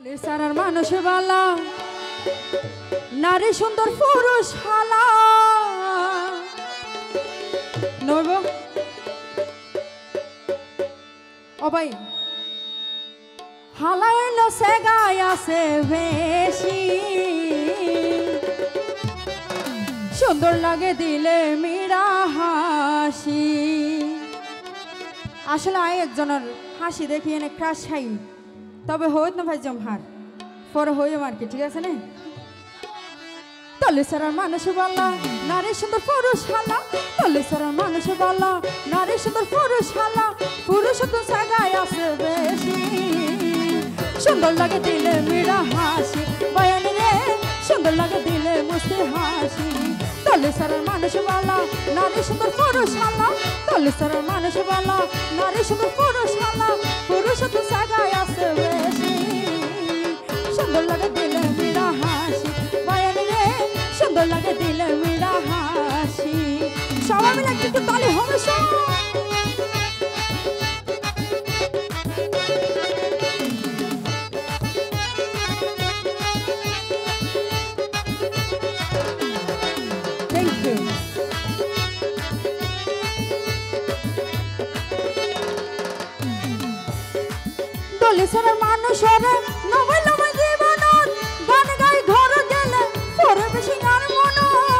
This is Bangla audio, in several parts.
লিসারার মানুষ বালা নারী সুন্দর পুরুষ হালা নইব ও ভাই হালাইল সে গায় আছে বেশি সুন্দর লাগে দিলে মিরা হাসি আসলে আই একজনের হাসি দেখি এনে ক্রাশ খাই তবে হইত না ভাই জমহার পরে হইম আর কি ঠিক আছে না তলিসারার মানুষ বালা নারী সুন্দর পুরুষ হালা তলিসারার মানুষ বালা নারী সুন্দর পুরুষ হালা পুরুষ তো সাগায় আছে বেশি সুন্দর লাগে দিলে মিরা হাসি বয়ান রে সুন্দর লাগে দিলে মুস্তি হাসি তলিসারার মানুষ বালা নারী সুন্দর পুরুষ হালা তলিসারার মানুষ বালা নারী সুন্দর পুরুষ হালা পুরুষ তো সাগায় আছে বেশি সুন্দর লাগে দিলে মিরা হাসি বয়ান রে সুন্দর লাগে দিলে মিরা হাসি সবাই মিলে একটু তালি হবে সব তলিসারার মানুষের নবাই নবাই জীবনত গান গাই ঘর গেলে পরে বেশি আর মন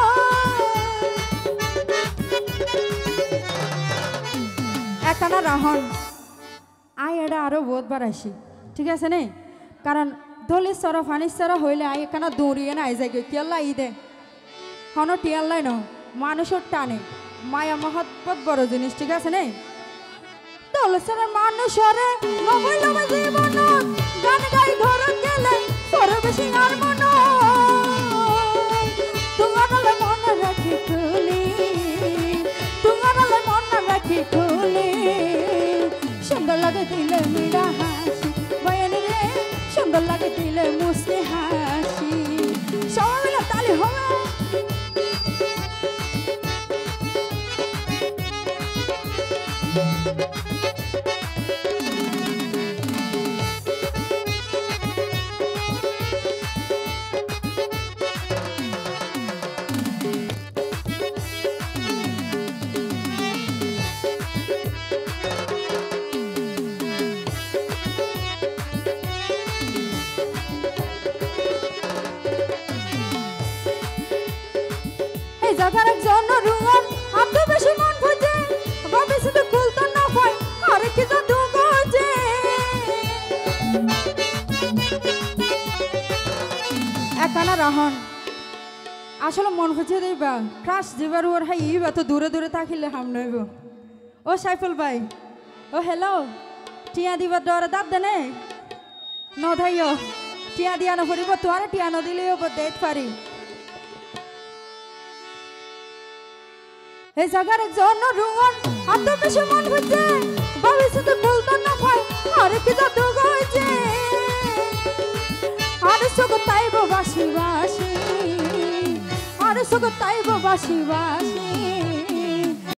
একানা রাহন আয় এটা আরো বহুত বার আসি ঠিক আছে নে কারণ দলিসরা ফানিসরা হইলে আয় একানা দৌড়িয়ে না আই যায় কেল্লা ঈদে হন টিয়াল্লাই ন মানুষের টানে মায়া মহৎপত বড় জিনিস ঠিক আছে নে তলিসারার মানুষের নবাই নবাই জীবনত গান গাই ঘর গেলে পরে বেশি আর মন তোমার মনে রাখি খুলি তোমার মনে রাখি খুলি সুন্দর লাগে দিলে মিরা হাসি বয়ান রে সুন্দর লাগে দিলে মুস্তি হাসি সবাই মিলে তালি হবে জাগার একজন রুয়ার আতো বেশি মন বুঝে ভাবে শুধু কুলতো না পায় আর কি জাদু গজে একানা রাহন আসলে মন বুঝে দিবা ক্রাশ দিবার ওর হাই ইবা তো দূরে দূরে থাকিলে হাম নইব ও সাইফুল ভাই ও হ্যালো টিয়া দিবার ডরে দাঁত দেনে ন ধাইও টিয়া দিয়া না পড়িব তোর টিয়া ন দিলেও দেখ পারি এই জাগার একজন রুয়ার আতো বেশি মন বুঝে ভাবে শুধু কুলতো না পায় আর কি জাদু গজে আর সুগতাইব বাসি বাসি আর সুগতাইব বাসি বাসি